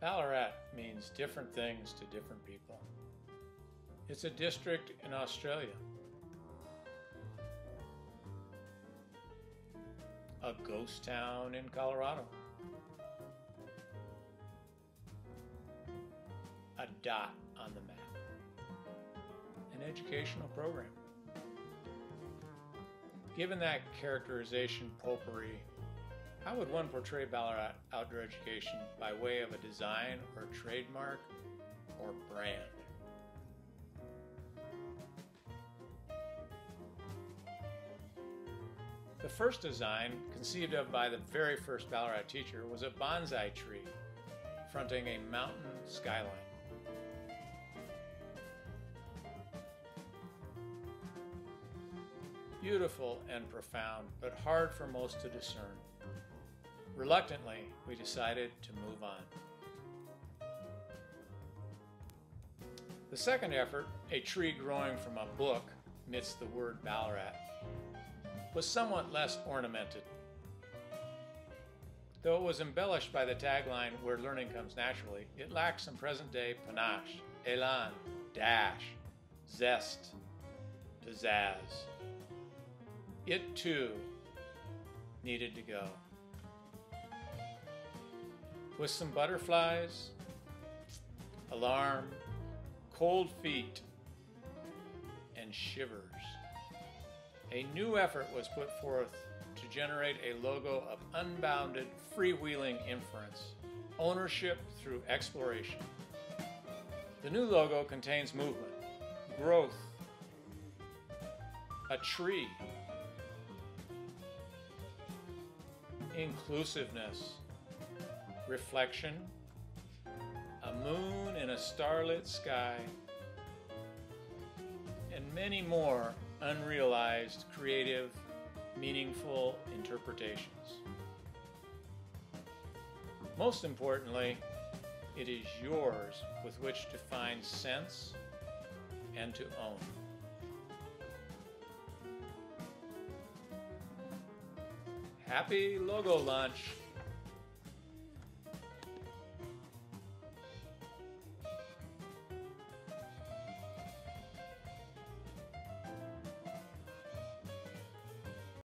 Balarat means different things to different people. It's a district in Australia, a ghost town in Colorado, a dot on the map, an educational program. Given that characterization potpourri, how would one portray Balarat outdoor education by way of a design or trademark or brand? The first design, conceived of by the very first Balarat teacher, was a bonsai tree fronting a mountain skyline. Beautiful and profound, but hard for most to discern. Reluctantly, we decided to move on. The second effort, a tree growing from a book amidst the word Balarat, was somewhat less ornamented. Though it was embellished by the tagline, "Where learning comes naturally," it lacked some present-day panache, elan, dash, zest, pizzazz. It too needed to go. With some butterflies, alarm, cold feet, and shivers, a new effort was put forth to generate a logo of unbounded, freewheeling inference, ownership through exploration. The new logo contains movement, growth, a tree, inclusiveness, reflection, a moon in a starlit sky, and many more unrealized, creative, meaningful interpretations. Most importantly, it is yours with which to find sense and to own. Happy logo launch!